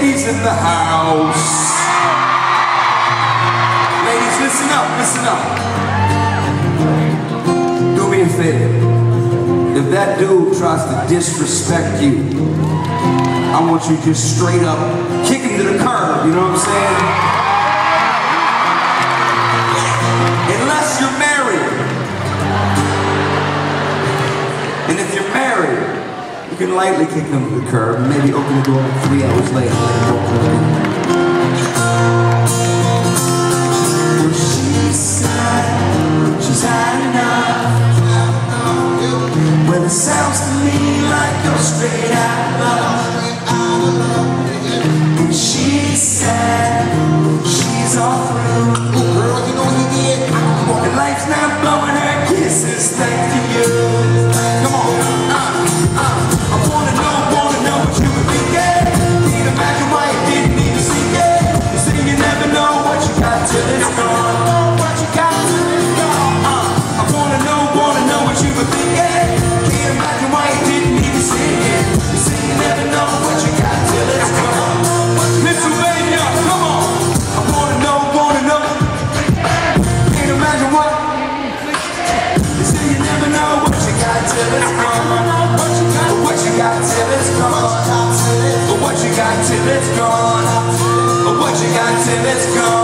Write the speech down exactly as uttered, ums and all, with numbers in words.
ladies in the house. Ladies, listen up, listen up. Do me a favor. If that dude tries to disrespect you, I want you just straight up kick him to the curb, you know what I'm saying? Unless you're married. And if you're married, you can lightly kick him to the curb and maybe open the door three hours later and let him walk in. Well, she said she's had enough. Well, it sounds to me like you're straight out of love. And she said she's all through. Girl, you know you did. And life's not blowing her kisses thanks to you. Come on, uh, uh. I wanna know, wanna know what you were thinking. Can't imagine why you didn't even see it. You say you never know what you got till it's gone. What you got till it's gone. Uh, I wanna know, wanna know what you were thinking. Can't imagine why you didn't even see it. You say you never know what you got till it's gone. Pennsylvania, come on. I wanna know, wanna know. Can't imagine what. You say you never know what you got till it's gone. What you got, what you got till it's gone. What you got till it's gone. What you got till it's gone.